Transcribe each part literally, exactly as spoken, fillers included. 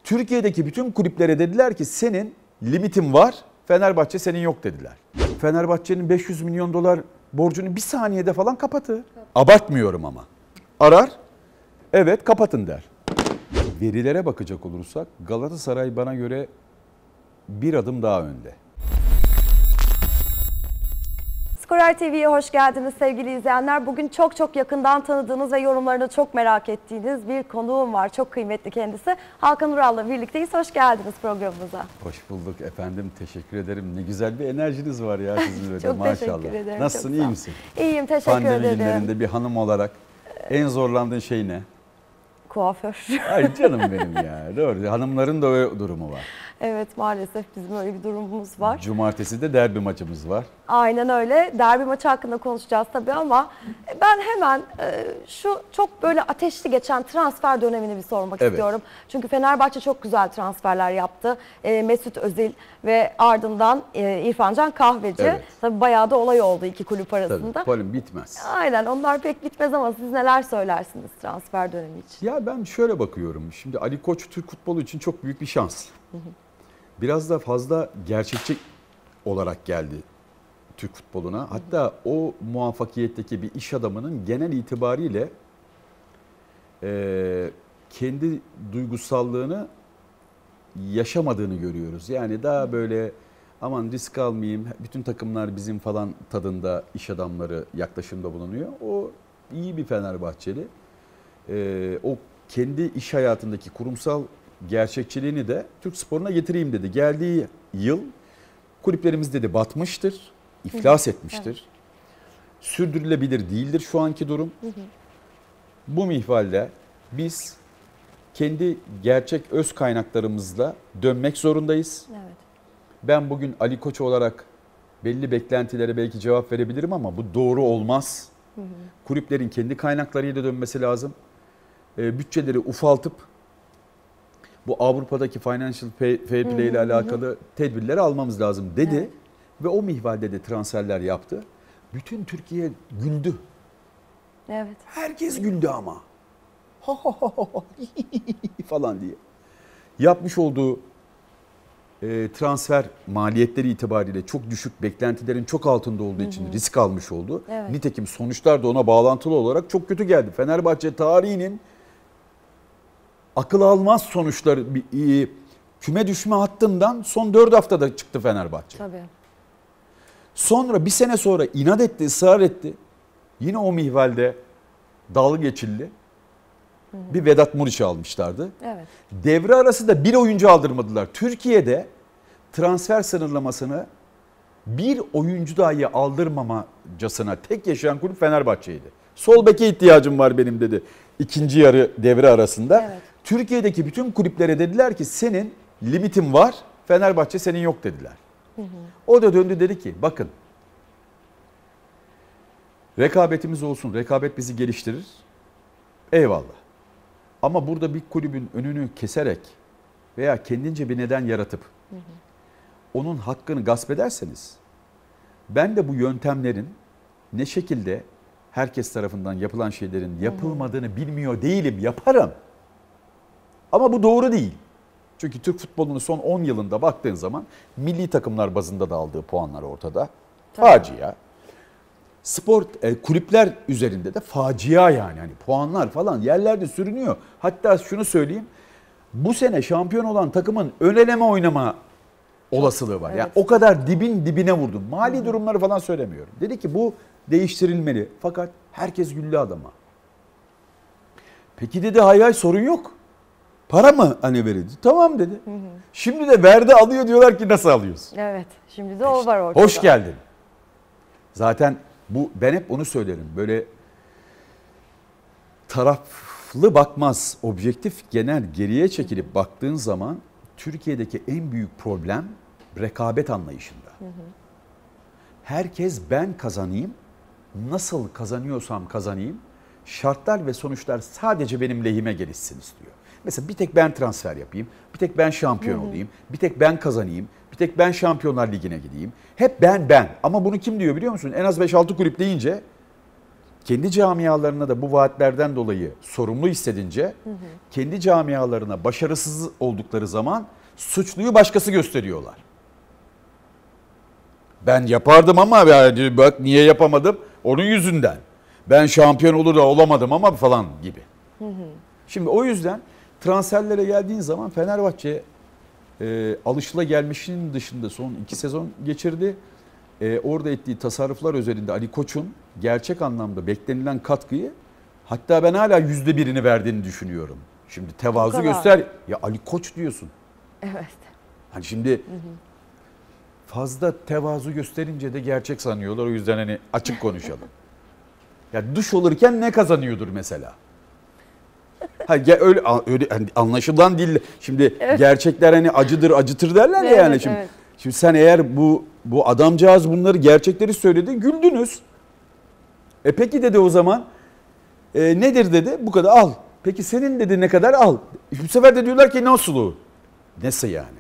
Türkiye'deki bütün kulüplere dediler ki senin limitin var, Fenerbahçe senin yok dediler. Fenerbahçe'nin beş yüz milyon dolar borcunu bir saniyede falan kapatır. Abartmıyorum ama. Arar, evet kapatın der. Verilere bakacak olursak Galatasaray bana göre bir adım daha önde. Skorer T V'ye hoş geldiniz sevgili izleyenler. Bugün çok çok yakından tanıdığınız ve yorumlarını çok merak ettiğiniz bir konuğum var. Çok kıymetli kendisi. Hakan Ural'la birlikteyiz. Hoş geldiniz programımıza. Hoş bulduk efendim. Teşekkür ederim. Ne güzel bir enerjiniz var ya sizin böyle çok maşallah. teşekkür ederim. Nasılsın, iyi misin? İyiyim, teşekkür Pandemi ederim. Pandemi günlerinde bir hanım olarak en zorlandığın şey ne? Kuaför. Ay canım benim ya. Doğru. Hanımların da öyle durumu var. Evet, maalesef bizim öyle bir durumumuz var. Cumartesi de derbi maçımız var. Aynen öyle. Derbi maçı hakkında konuşacağız tabii ama ben hemen şu çok böyle ateşli geçen transfer dönemini bir sormak Evet. istiyorum. Çünkü Fenerbahçe çok güzel transferler yaptı. Mesut Özil ve ardından İrfan Can Kahveci. Evet. Tabii bayağı da olay oldu iki kulüp arasında. Tabii, polim bitmez. Aynen, onlar pek bitmez ama siz neler söylersiniz transfer dönemi için? Ya ben şöyle bakıyorum. Şimdi Ali Koç Türk futbolu için çok büyük bir şans. Hı hı. Biraz da fazla gerçekçi olarak geldi Türk futboluna. Hatta o muvaffakiyetteki bir iş adamının genel itibariyle e, kendi duygusallığını yaşamadığını görüyoruz. Yani daha böyle aman risk almayayım, bütün takımlar bizim falan tadında iş adamları yaklaşımda bulunuyor. O iyi bir Fenerbahçeli. E, o kendi iş hayatındaki kurumsal gerçekçiliğini de Türk sporuna getireyim dedi. Geldiği yıl kulüplerimiz dedi batmıştır, iflas etmiştir. Evet. Sürdürülebilir değildir şu anki durum. Hı hı. Bu minvalde biz kendi gerçek öz kaynaklarımızla dönmek zorundayız. Evet. Ben bugün Ali Koç olarak belli beklentilere belki cevap verebilirim ama bu doğru olmaz. Hı hı. Kulüplerin kendi kaynaklarıyla dönmesi lazım. E, bütçeleri ufaltıp bu Avrupa'daki financial fair play ile alakalı tedbirleri almamız lazım dedi. Evet. Ve o minvalde de transferler yaptı. Bütün Türkiye güldü. Evet. Herkes güldü ama. Ha ha ha ha falan diye. Yapmış olduğu e, transfer maliyetleri itibariyle çok düşük, beklentilerin çok altında olduğu için hı hı. risk almış oldu. Evet. Nitekim sonuçlar da ona bağlantılı olarak çok kötü geldi. Fenerbahçe tarihinin akıl almaz sonuçları, küme düşme hattından son dört haftada çıktı Fenerbahçe. Tabii. Sonra bir sene sonra inat etti, ısrar etti. Yine o mihvalde dalga geçildi. Hı hı. Bir Vedat Muriç'i almışlardı. Evet. Devre arası da bir oyuncu aldırmadılar. Türkiye'de transfer sınırlamasını bir oyuncu dahi aldırmamacasına tek yaşayan kulüp Fenerbahçe'ydi. Sol beke ihtiyacım var benim dedi. İkinci yarı devre arasında. Evet. Türkiye'deki bütün kulüplere dediler ki senin limitin var, Fenerbahçe senin yok dediler. Hı hı. O da döndü dedi ki bakın rekabetimiz olsun, rekabet bizi geliştirir. Eyvallah. Ama burada bir kulübün önünü keserek veya kendince bir neden yaratıp hı hı. onun hakkını gasp ederseniz ben de bu yöntemlerin ne şekilde herkes tarafından yapılan şeylerin yapılmadığını hı hı. bilmiyor değilim, yaparım. Ama bu doğru değil. Çünkü Türk futbolunun son on yılında baktığın zaman milli takımlar bazında da aldığı puanlar ortada. Tabii. Facia. Spor e, kulüpler üzerinde de facia yani. Hani puanlar falan yerlerde sürünüyor. Hatta şunu söyleyeyim. Bu sene şampiyon olan takımın ön eleme oynama olasılığı var. Evet. Yani o kadar dibin dibine vurdum. Mali Hı-hı. durumları falan söylemiyorum. Dedi ki bu değiştirilmeli. Fakat herkes güldü adama. Peki dedi hay hay sorun yok. Para mı hani verildi? Tamam dedi. Hı hı. Şimdi de verdi alıyor diyorlar ki nasıl alıyorsun? Evet. Şimdi de o var ortada. Hoş geldin. Zaten bu ben hep onu söylerim. Böyle taraflı bakmaz, objektif genel geriye çekilip baktığın zaman Türkiye'deki en büyük problem rekabet anlayışında. Hı hı. Herkes ben kazanayım, nasıl kazanıyorsam kazanayım, şartlar ve sonuçlar sadece benim lehime gelişsin istiyor. Mesela bir tek ben transfer yapayım, bir tek ben şampiyon hı hı. olayım, bir tek ben kazanayım, bir tek ben Şampiyonlar Ligi'ne gideyim. Hep ben ben. Ama bunu kim diyor biliyor musun? En az beş altı kulüp deyince kendi camialarına da bu vaatlerden dolayı sorumlu hissedince hı hı. kendi camialarına başarısız oldukları zaman suçluyu başkası gösteriyorlar. Ben yapardım ama yani bak niye yapamadım? Onun yüzünden. Ben şampiyon olur da olamadım ama falan gibi. Hı hı. Şimdi o yüzden transferlere geldiğin zaman Fenerbahçe e, alışılagelmişinin dışında son iki sezon geçirdi. E, orada ettiği tasarruflar üzerinde Ali Koç'un gerçek anlamda beklenilen katkıyı hatta ben hala yüzde birini verdiğini düşünüyorum. Şimdi tevazu göster. Ya Ali Koç diyorsun. Evet. Hani şimdi hı hı. fazla tevazu gösterince de gerçek sanıyorlar. O yüzden hani açık konuşalım. Ya duş olurken ne kazanıyordur mesela? Ha, öyle, öyle hani anlaşılan dil. Şimdi evet. gerçekler hani acıdır acıtır derler ya evet, yani. Şimdi, evet. şimdi sen eğer bu bu adamcağız bunları gerçekleri söyledi güldünüz. E peki dedi o zaman e, nedir dedi bu kadar al. Peki senin dedi ne kadar al. Bu sefer de diyorlar ki nasıl o? Neyse yani.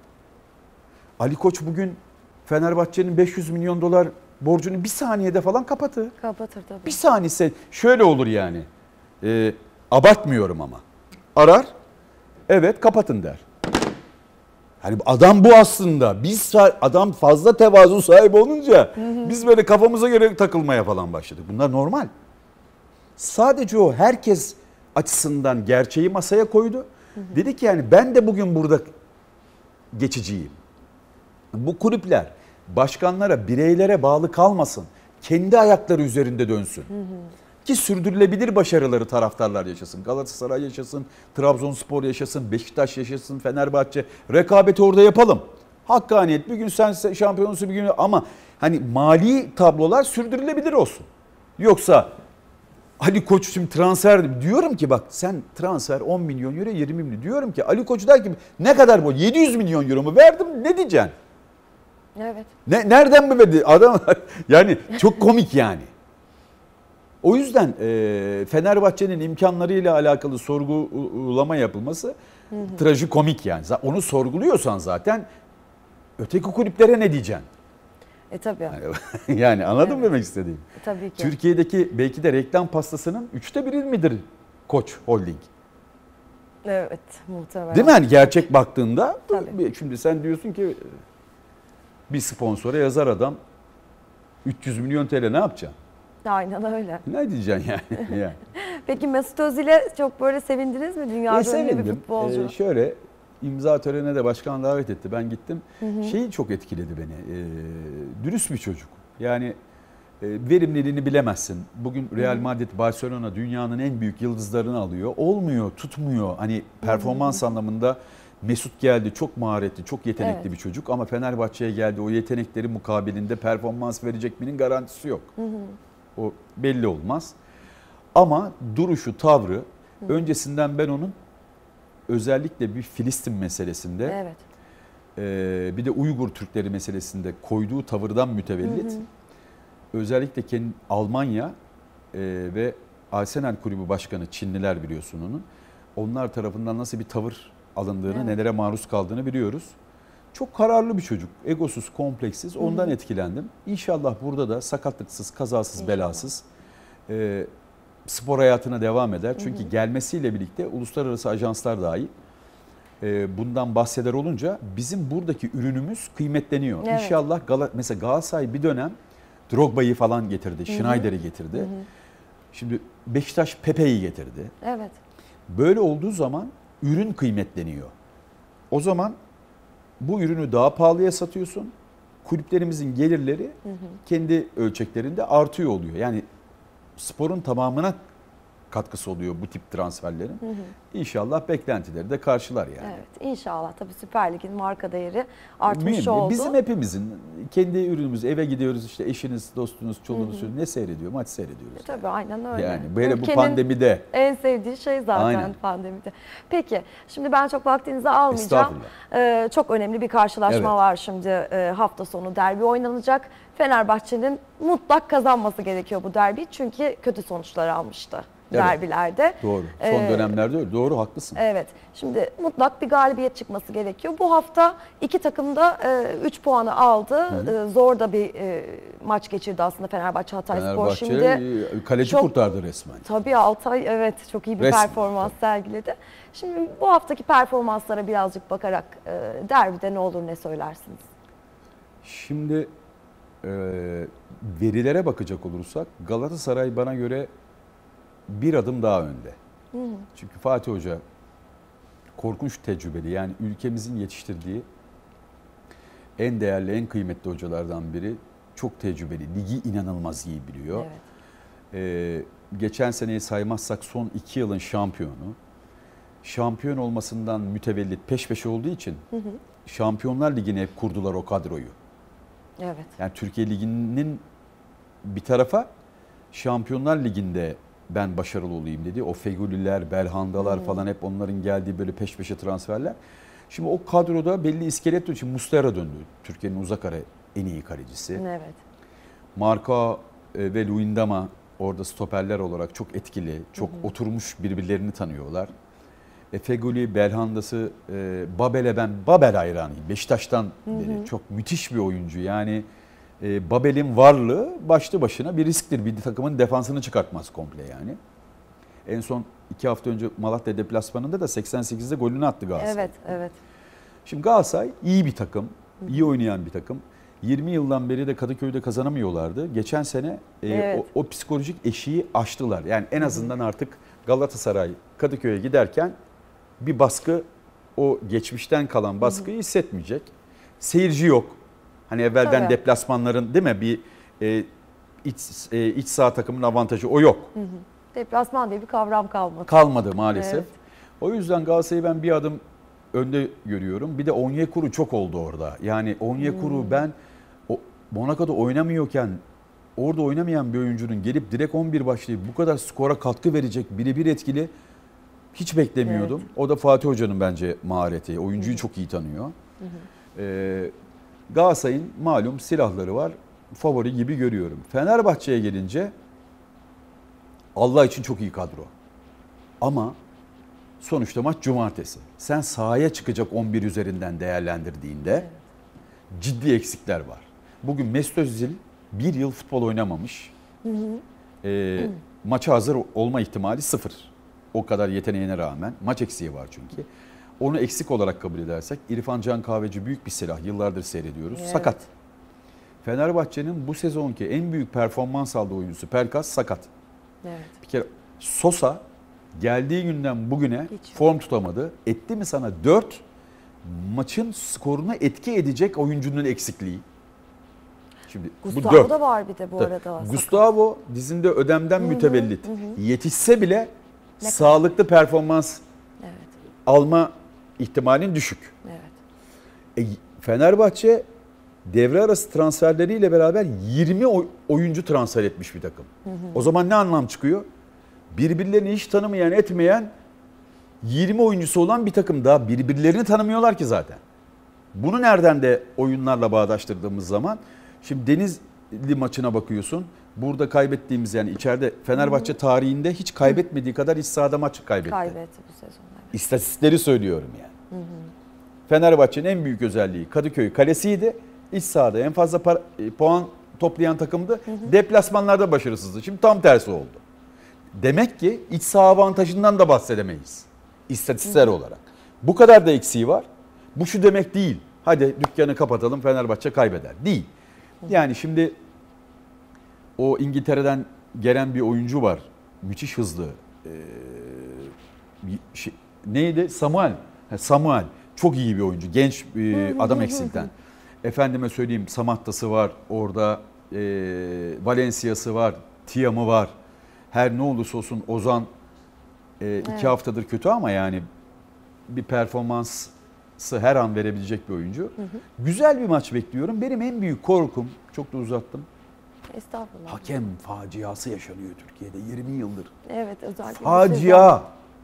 Ali Koç bugün Fenerbahçe'nin beş yüz milyon dolar borcunu bir saniyede falan kapatır. Kapatır tabii. Bir saniyese şöyle olur yani. E, abartmıyorum ama. Arar. Evet kapatın der. Hani adam bu aslında. Biz adam fazla tevazu sahibi olunca hı hı. biz böyle kafamıza göre takılmaya falan başladık. Bunlar normal. Sadece o herkes açısından gerçeği masaya koydu. Hı hı. Dedi ki yani ben de bugün burada geçiciyim. Bu kulüpler başkanlara, bireylere bağlı kalmasın. Kendi ayakları üzerinde dönsün. Hı hı. Ki sürdürülebilir başarıları taraftarlar yaşasın. Galatasaray yaşasın, Trabzonspor yaşasın, Beşiktaş yaşasın, Fenerbahçe. Rekabeti orada yapalım. Hakkaniyet. Bir gün sen şampiyonlusu bir gün ama hani mali tablolar sürdürülebilir olsun. Yoksa Ali Koç şimdi transfer diyorum ki bak sen transfer on milyon euro yirmi milyon diyorum ki Ali Koç der ki ne kadar bu yedi yüz milyon euro mu verdim ne diyeceksin? Evet. Ne, nereden mi verdi adam yani çok komik yani. O yüzden e, Fenerbahçe'nin imkanlarıyla alakalı sorgulama yapılması hı hı. trajikomik yani. Onu sorguluyorsan zaten öteki kulüplere ne diyeceksin? E tabii. Yani, yani anladın mı evet. demek istediğim? E, tabii ki. Türkiye'deki belki de reklam pastasının üçte biri midir Koç Holding? Evet muhtemelen. Değil mi? Yani gerçek baktığında tabii. Şimdi sen diyorsun ki bir sponsora yazar adam üç yüz milyon T L ne yapacaksın? Aynen öyle. Ne diyeceksin yani? yani. Peki Mesut Özil'e çok böyle sevindiniz mi? Dünya ünlü bir futbolcu. Ee, şöyle imza törenine de başkan davet etti. Ben gittim. Hı hı. Şeyi çok etkiledi beni. Ee, dürüst bir çocuk. Yani e, verimliliğini bilemezsin. Bugün Real Madrid, Barcelona dünyanın en büyük yıldızlarını alıyor. Olmuyor, tutmuyor. Hani performans hı hı. anlamında Mesut geldi. Çok maharetli, çok yetenekli evet. bir çocuk. Ama Fenerbahçe'ye geldi. O yetenekleri mukabilinde performans verecek minin garantisi yok. Hı hı. O belli olmaz. Ama duruşu, tavrı hı. öncesinden ben onun özellikle bir Filistin meselesinde evet. e, bir de Uygur Türkleri meselesinde koyduğu tavırdan mütevellit hı hı. özellikle kendi Almanya e, ve Arsenal Kulübü Başkanı Çinliler biliyorsun onu. Onlar tarafından nasıl bir tavır alındığını, evet. nelere maruz kaldığını biliyoruz. Çok kararlı bir çocuk. Egosuz, kompleksiz. Ondan hı hı. etkilendim. İnşallah burada da sakatlıksız, kazasız, İnşallah. belasız e, spor hayatına devam eder. Çünkü hı hı. gelmesiyle birlikte uluslararası ajanslar dahil e, bundan bahseder olunca bizim buradaki ürünümüz kıymetleniyor. Evet. İnşallah Gal- mesela Galatasaray bir dönem Drogba'yı falan getirdi, Schneider'i getirdi. Hı hı. Şimdi Beşiktaş Pepe'yi getirdi. Evet. Böyle olduğu zaman ürün kıymetleniyor. O zaman bu ürünü daha pahalıya satıyorsun. Kulüplerimizin gelirleri hı hı. kendi ölçeklerinde artıyor oluyor. Yani sporun tamamına katkısı oluyor bu tip transferlerin. Hı hı. İnşallah beklentileri de karşılar yani. Evet inşallah. Tabii Süper Lig'in marka değeri artmış Mühim. oldu. Bizim hepimizin kendi ürünümüz eve gidiyoruz işte eşiniz, dostunuz, çoluğunuz hı hı. ne seyrediyor? Maç seyrediyoruz. E, tabii aynen öyle. Yani böyle Ülkenin bu pandemide. en sevdiği şey zaten aynen. pandemide. Peki şimdi ben çok vaktinizi almayacağım. Ee, çok önemli bir karşılaşma evet. var şimdi e, hafta sonu derbi oynanacak. Fenerbahçe'nin mutlak kazanması gerekiyor bu derbi çünkü kötü sonuçlar almıştı. Evet. derbilerde. Doğru. Son Ee, dönemlerde öyle. Doğru, haklısın. Evet. Şimdi mutlak bir galibiyet çıkması gerekiyor. Bu hafta iki takım da üç puanı aldı. Hı. Zor da bir e, maç geçirdi aslında Fenerbahçe Hatayspor. Fenerbahçe Şimdi kaleci çok, kurtardı resmen. Tabii Altay evet çok iyi bir resmen, performans tabii. sergiledi. Şimdi bu haftaki performanslara birazcık bakarak e, derbide ne olur ne söylersiniz? Şimdi e, verilere bakacak olursak Galatasaray bana göre bir adım daha önde. Hı hı. Çünkü Fatih Hoca korkunç tecrübeli, yani ülkemizin yetiştirdiği en değerli, en kıymetli hocalardan biri. Çok tecrübeli, ligi inanılmaz iyi biliyor. Evet. Ee, geçen seneyi saymazsak son iki yılın şampiyonu. Şampiyon olmasından mütevellit peş peşe olduğu için hı hı. Şampiyonlar Ligi'ne hep kurdular o kadroyu. Evet. Yani Türkiye Ligi'nin bir tarafa, Şampiyonlar Ligi'nde ben başarılı olayım dedi. O Fegüliler, Belhandalar hmm. falan hep onların geldiği böyle peş peşe transferler. Şimdi o kadroda belli iskelet için Muslera döndü. Türkiye'nin uzak ara en iyi kalecisi. Evet. Marco ve Luyendama orada stoperler olarak çok etkili, çok hmm. oturmuş, birbirlerini tanıyorlar. E, Fegüli, Belhanda'sı, e, Babel'e ben Babel hayranıyım. Beşiktaş'tan hmm. beri çok müthiş bir oyuncu. Yani E, Babel'in varlığı başlı başına bir risktir. Bir takımın defansını çıkartmaz komple yani. En son iki hafta önce Malatya deplasmanında da seksen sekizde golünü attı Galatasaray. Evet, evet. Şimdi Galatasaray iyi bir takım, iyi oynayan bir takım. yirmi yıldan beri de Kadıköy'de kazanamıyorlardı. Geçen sene e, evet. o, o psikolojik eşiği aştılar. Yani en azından artık Galatasaray Kadıköy'e giderken bir baskı, o geçmişten kalan baskıyı hissetmeyecek. Seyirci yok. Hani evvelden Tabii. deplasmanların değil mi bir e, iç, e, iç saha takımın avantajı o yok. Hı hı. Deplasman diye bir kavram kalmadı. Kalmadı maalesef. Evet. O yüzden Galatasaray'ı ben bir adım önde görüyorum. Bir de Onyekuru çok oldu orada. Yani Onyekuru hmm. ben o, Monaco'da oynamıyorken orada oynamayan bir oyuncunun gelip direkt on bir başlayıp bu kadar skora katkı verecek, birebir etkili hiç beklemiyordum. Evet. O da Fatih Hoca'nın bence mahareti. Oyuncuyu hmm. çok iyi tanıyor. Hmm. Ee, Galatasaray'ın malum silahları var. Favori gibi görüyorum. Fenerbahçe'ye gelince Allah için çok iyi kadro. Ama sonuçta maç cumartesi. Sen sahaya çıkacak on bir üzerinden değerlendirdiğinde evet. ciddi eksikler var. Bugün Mesut Özil bir yıl futbol oynamamış. Hı hı. E, hı. Maça hazır olma ihtimali sıfır. O kadar yeteneğine rağmen. Maç eksiği var çünkü. Onu eksik olarak kabul edersek İrfan Can Kahveci büyük bir silah. Yıllardır seyrediyoruz. Evet. Sakat. Fenerbahçe'nin bu sezonki en büyük performans aldığı oyuncusu Pelkas sakat. Evet. Bir kere Sosa geldiği günden bugüne hiç form tutamadı. Etti mi sana dört maçın skoruna etki edecek oyuncunun eksikliği. Şimdi Gustavo bu dört. da var bir de bu arada. Gustavo dizinde ödemden hı hı, mütevellit. Hı hı. Yetişse bile ne sağlıklı kadar? Performans evet. alma ihtimalin düşük. Evet. E, Fenerbahçe devre arası transferleriyle beraber yirmi oyuncu transfer etmiş bir takım. Hı hı. O zaman ne anlam çıkıyor? Birbirlerini hiç tanımayan, etmeyen yirmi oyuncusu olan bir takım, daha birbirlerini tanımıyorlar ki zaten. Bunu nereden de oyunlarla bağdaştırdığımız zaman, şimdi Denizli maçına bakıyorsun. Burada kaybettiğimiz, yani içeride Fenerbahçe hı hı. tarihinde hiç kaybetmediği kadar iç sahada maç kaybetti. Kaybetti bu sezon. Evet. İstatistikleri söylüyorum yani. Hı hı. Fenerbahçe'nin en büyük özelliği Kadıköy kalesiydi. İç sahada en fazla para, puan toplayan takımdı. Hı hı. Deplasmanlarda başarısızdı. Şimdi tam tersi oldu. Demek ki iç saha avantajından da bahsedemeyiz istatistiksel olarak. Bu kadar da eksiği var. Bu şu demek değil. Hadi dükkanı kapatalım, Fenerbahçe kaybeder. Değil. Yani şimdi o İngiltere'den gelen bir oyuncu var. Müthiş hızlı. Ee, şey, neydi? Samuel. Samuel. Çok iyi bir oyuncu. Genç e, adam eksikten. Efendime söyleyeyim, Samatta'sı var. Orada e, Valencia'sı var. Tiam'ı var. Her ne olursa olsun Ozan e, iki evet. haftadır kötü ama yani bir performansı her an verebilecek bir oyuncu. Hı hı. Güzel bir maç bekliyorum. Benim en büyük korkum, çok da uzattım. Estağfurullah. Hakem faciası yaşanıyor Türkiye'de yirmi yıldır. Evet, özellikle. Facia.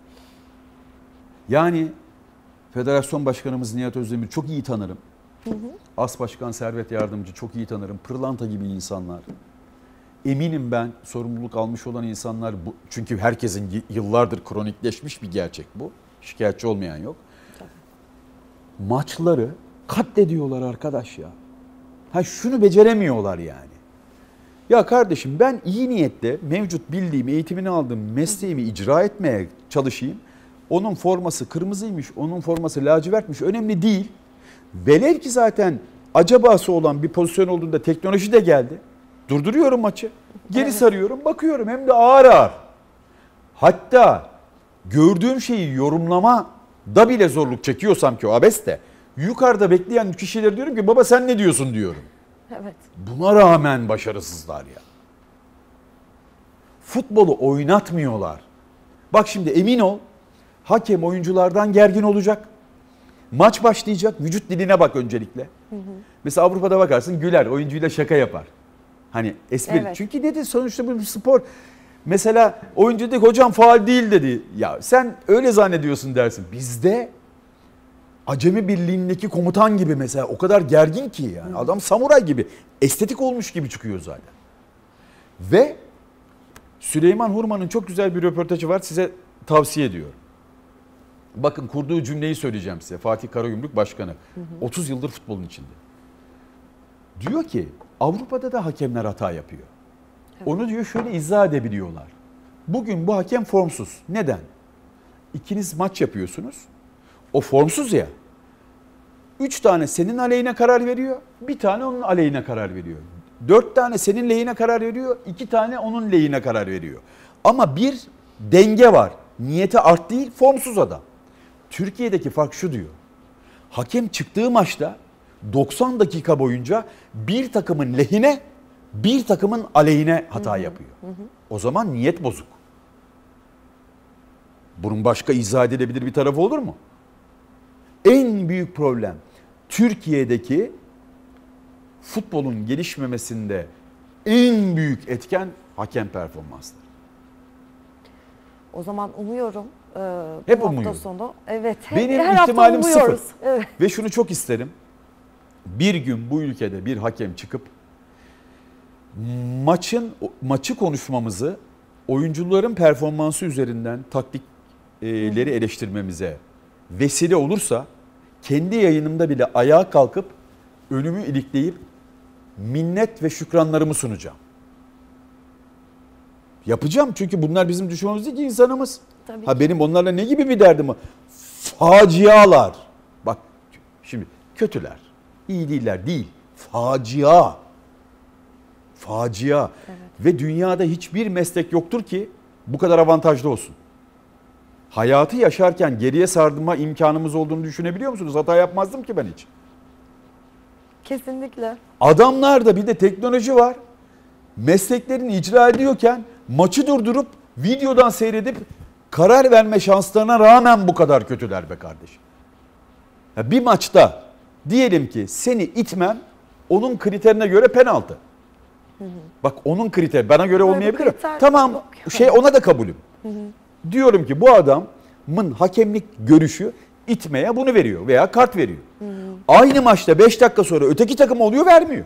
Yani Federasyon Başkanımız Nihat Özdemir çok iyi tanırım. Hı hı. As Başkan Servet Yardımcı çok iyi tanırım. Pırlanta gibi insanlar. eminim ben sorumluluk almış olan insanlar bu. Çünkü herkesin yıllardır kronikleşmiş bir gerçek bu. Şikayetçi olmayan yok. Tabii. Maçları katlediyorlar arkadaş ya. Ha şunu beceremiyorlar yani. Ya kardeşim ben iyi niyetle mevcut bildiğim, eğitimini aldığım mesleğimi icra etmeye çalışayım. Onun forması kırmızıymış, onun forması lacivertmiş önemli değil. Velev ki zaten acabası olan bir pozisyon olduğunda teknoloji de geldi. Durduruyorum maçı. Geri evet. sarıyorum, bakıyorum hem de ağır ağır. Hatta gördüğüm şeyi yorumlama da bile zorluk çekiyorsam ki o abeste. Yukarıda bekleyen kişilere diyorum ki baba sen ne diyorsun diyorum. Evet. Buna rağmen başarısızlar ya. Futbolu oynatmıyorlar. Bak şimdi emin ol hakem oyunculardan gergin olacak. Maç başlayacak. Vücut diline bak öncelikle. Hı hı. Mesela Avrupa'da bakarsın güler. Oyuncuyla şaka yapar. Hani espri. Evet. Çünkü dedi sonuçta bu bir spor. Mesela oyuncu dedi hocam faul değil dedi. Ya sen öyle zannediyorsun dersin. Bizde Acemi Birliği'ndeki komutan gibi mesela o kadar gergin ki yani. Hı. Adam samuray gibi. Estetik olmuş gibi çıkıyor zaten. Ve Süleyman Hurman'ın çok güzel bir röportajı var. Size tavsiye ediyorum. Bakın kurduğu cümleyi söyleyeceğim size. Fatih Karagümrük Başkanı. Hı hı. otuz yıldır futbolun içinde. Diyor ki Avrupa'da da hakemler hata yapıyor. Evet. Onu diyor şöyle izah edebiliyorlar. Bugün bu hakem formsuz. Neden? İkiniz maç yapıyorsunuz. O formsuz ya. Üç tane senin aleyhine karar veriyor. Bir tane onun aleyhine karar veriyor. Dört tane senin lehine karar veriyor. İki tane onun lehine karar veriyor. Ama bir denge var. Niyeti art değil, formsuz adam. Türkiye'deki fark şu diyor. Hakem çıktığı maçta doksan dakika boyunca bir takımın lehine, bir takımın aleyhine hata yapıyor. Hı hı. O zaman niyet bozuk. Bunun başka izah edilebilir bir tarafı olur mu? En büyük problem Türkiye'deki futbolun gelişmemesinde en büyük etken hakem performansları. O zaman umuyorum e, bu hep hafta umuyorum. sonu. Evet. Benim her ihtimalim sıfır. Evet. Ve şunu çok isterim. Bir gün bu ülkede bir hakem çıkıp maçın maçı konuşmamızı oyuncuların performansı üzerinden taktikleri eleştirmemize vesile olursa kendi yayınımda bile ayağa kalkıp önümü ilikleyip minnet ve şükranlarımı sunacağım. Yapacağım çünkü bunlar bizim düşmanımız değil ki insanımız. Tabii ha ki. Benim onlarla ne gibi bir derdim var? Facialar. Bak şimdi kötüler. İyi değiller değil. Facia. Facia. Evet. Ve dünyada hiçbir meslek yoktur ki bu kadar avantajlı olsun. Hayatı yaşarken geriye sarma imkanımız olduğunu düşünebiliyor musunuz? Hata yapmazdım ki ben hiç. Kesinlikle. Adamlarda bir de teknoloji var. Mesleklerini icra ediyorken maçı durdurup videodan seyredip karar verme şanslarına rağmen bu kadar kötüler be kardeşim. Ya bir maçta diyelim ki seni itmem onun kriterine göre penaltı. Hı hı. Bak onun kriter bana göre böyle olmayabilir. Tamam yok. Şey ona da kabulüm. Hı hı. Diyorum ki bu adamın hakemlik görüşü itmeye bunu veriyor veya kart veriyor. Hı hı. Aynı maçta beş dakika sonra öteki takım oluyor vermiyor.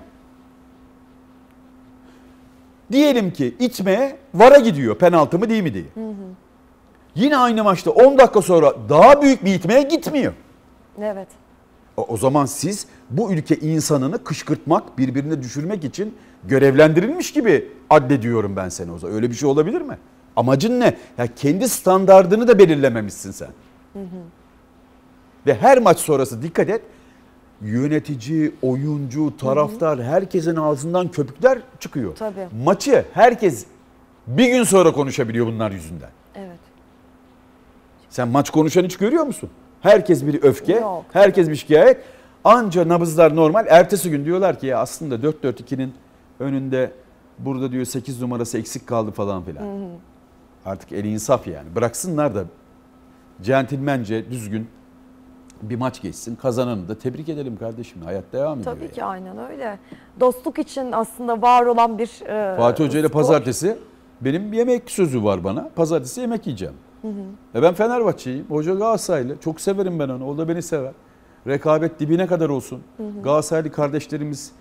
Diyelim ki itmeye vara gidiyor penaltı mı değil mi diye. Hı hı. Yine aynı maçta on dakika sonra daha büyük bir itmeye gitmiyor. Evet. O, o zaman siz bu ülke insanını kışkırtmak, birbirine düşürmek için görevlendirilmiş gibi addediyorum ben seni o zaman. Öyle bir şey olabilir mi? Amacın ne? Ya kendi standardını da belirlememişsin sen. Hı hı. Ve her maç sonrası dikkat et. Yönetici, oyuncu, taraftar, hı hı, herkesin ağzından köpükler çıkıyor. Tabii. Maçı herkes bir gün sonra konuşabiliyor bunlar yüzünden. Evet. Sen maç konuşan hiç görüyor musun? Herkes bir öfke, yok, herkes bir şikayet. Anca nabızlar normal. Ertesi gün diyorlar ki ya aslında dört dört ikinin önünde burada diyor sekiz numarası eksik kaldı falan filan. Hı hı. Artık el insaf yani. Bıraksınlar da centilmence düzgün bir maç geçsin. Kazananı da tebrik edelim kardeşim. Hayat devam ediyor. Tabii ki yani. Aynen öyle. Dostluk için aslında var olan bir e, Fatih Hoca ile pazartesi benim bir yemek sözü var bana. Pazartesi yemek yiyeceğim. Hı hı. E ben Fenerbahçeliyim. Hoca Galatasaraylı. Çok severim ben onu. O da beni sever. Rekabet dibine kadar olsun. Hı hı. Galatasaraylı kardeşlerimiz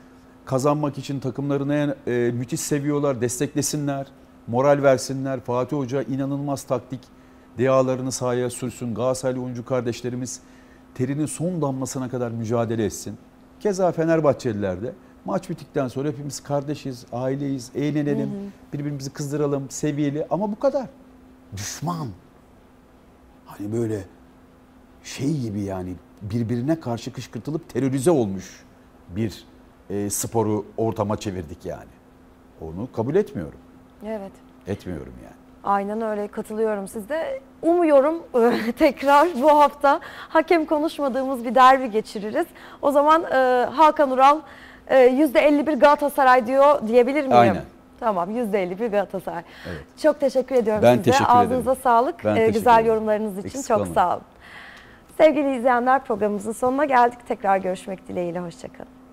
kazanmak için takımlarını e, müthiş seviyorlar, desteklesinler, moral versinler. Fatih Hoca inanılmaz taktik dehalarını sahaya sürsün. Galatasaraylı oyuncu kardeşlerimiz terinin son damlasına kadar mücadele etsin. Keza Fenerbahçeliler de maç bittikten sonra hepimiz kardeşiz, aileyiz, eğlenelim, hı hı. birbirimizi kızdıralım, seviyeli ama bu kadar. Düşman. Hani böyle şey gibi yani birbirine karşı kışkırtılıp terörize olmuş bir e, sporu ortama çevirdik yani. Onu kabul etmiyorum. Evet. Etmiyorum yani. Aynen öyle, katılıyorum sizde. Umuyorum tekrar bu hafta hakem konuşmadığımız bir derbi geçiririz. O zaman e, Hakan Ural e, yüzde elli bir Galatasaray diyor diyebilir miyim? Aynen. Tamam, yüzde elli bir Galatasaray. Evet. Çok teşekkür ediyorum ben size. Teşekkür Ağzınıza ederim. sağlık. Ben E, güzel ederim. yorumlarınız için Eksik çok olmayın. sağ olun. Sevgili izleyenler, programımızın sonuna geldik. Tekrar görüşmek dileğiyle. Hoşça kalın.